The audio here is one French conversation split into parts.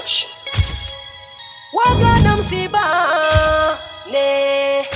Production. Waganam siba ne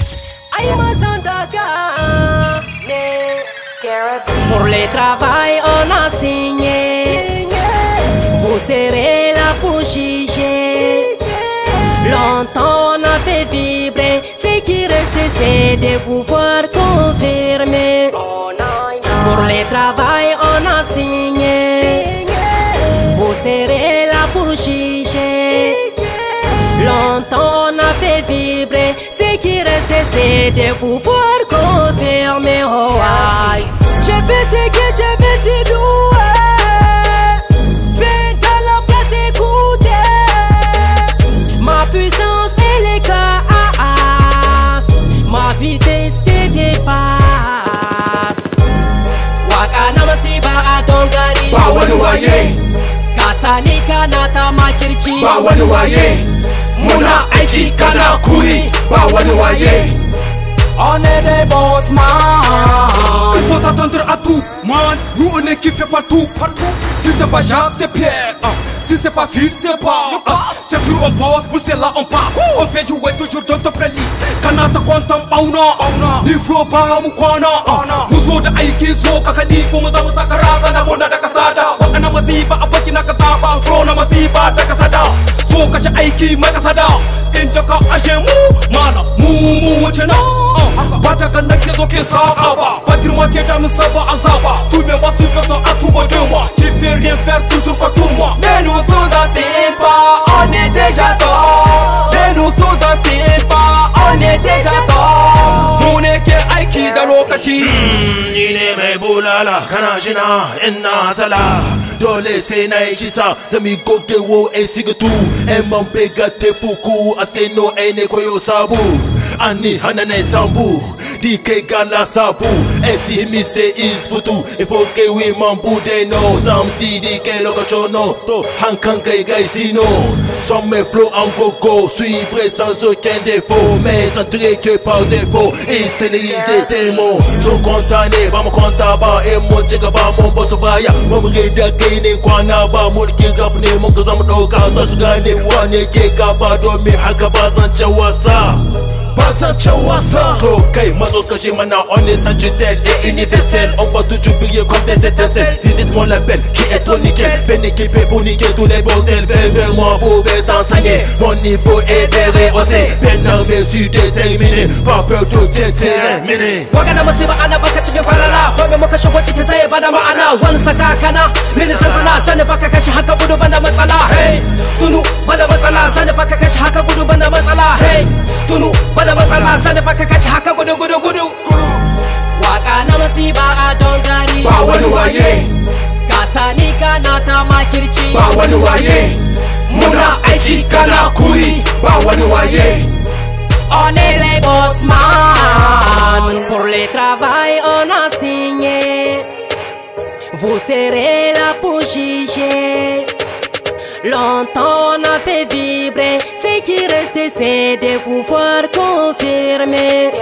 Aymatandaka ne. Pour le travail on a signé. Vous serez là pour juger. Longtemps on a fait vibrer. Ce qui reste c'est de vous voir confirmer. Pour le travail on a signé. Vous serez là pour juger. Longtemps on a fait vibrer. Ce qui reste c'est de vous voir confirmer. Oh aïe. Je fais ce que je fais, c'est doué. Fais dans la place écouter. Ma puissance elle est classe. Ma vitesse te dépasse. Wakana masiba adongari. Ba wani waye. Kasani kanata makirci. Ba wani waye. Muna aiki kana kuri. Ba wani waye. On est des boss man. Il faut attendre à tout, man. Nous on est kiffé partout. Si c'est pas Jean, c'est Pierre. Si c'est pas Phil, c'est pas. Chaque jour on pose, pour cela on passe. On fait jouer toujours dans ta playlist. Kanata kwantam bauna. Ni flow pa mukwana. Muzo da aiki zo kaka ni ko mu zama sakaraza na bonda da kasada. Wana masiba abaki na kasaba. Flow na masiba da kasada. So kashe aiki mai kasada. Inda ka ashe mu mana mu wuce na. Bata kan nake zo ke saba ba. Pas girma ke da mu saba an saba. Tous mes boss super sont à tout bout de moi. Qui fait rien faire toujours pas pour moi. Mais nous sommes en pas, on est déjà top. Mais nous sommes en pas, on est déjà top. Mu ne ke aiki da lokaci. Ni ne mai bulala kana jina ina sala. Dole sai na yi kisa zami gogewo ai sigatu. Ai man bega te fuku a sai no ai ne koyo sabu. Ani hana ne sambu. DK gala sabu. Ai si mi se is futu. Il faut que we mambu de no. Zam si DK lokacho no. To hankan gai gai sino. Sans mes flows en gogo. Suivre sans aucun défaut. Mais entré que par défaut. Extérioriser tes mots. So condamné, vamos contar ba. Et mon chega ba mon boss baya. Mon reda ne kwana ba mulki gab ne mun ga zama dauka za su gane wane ke gaba domin haka ba zan ce wasa. To kai mazo kaji mana on est sanctuaire et universel. On va toujours briller comme des étincelles. Visite mon label qui est trop nickel. Ben équipé pour niquer tous les bordels. Viens vers moi pour t'enseigner. Mon niveau est bien rehaussé. Ben armé, suis déterminé. Pas peur de terminer. Wakana masiba ana baka cikin falala. Kome muka shigo cikin sai bada ma'ana. Wani saka kana mini sansana. Sani baka kashi haka gudu banda matsala. Hey tunu banda matsala. Sani baka kashi haka gudu banda matsala. Hey tunu banda matsala. Sani baka kashi haka gudu. Wakana masiba adongari. Ba wani waye. Kasani kanata makirci. Ba wani waye. Muna aiki kana kuri. Ba wani waye. On est les boss man. Pour le travail on a signé. Vous serez là pour juger. Longtemps on a fait vibrer. Ce qui reste c'est de vous voir confirmer.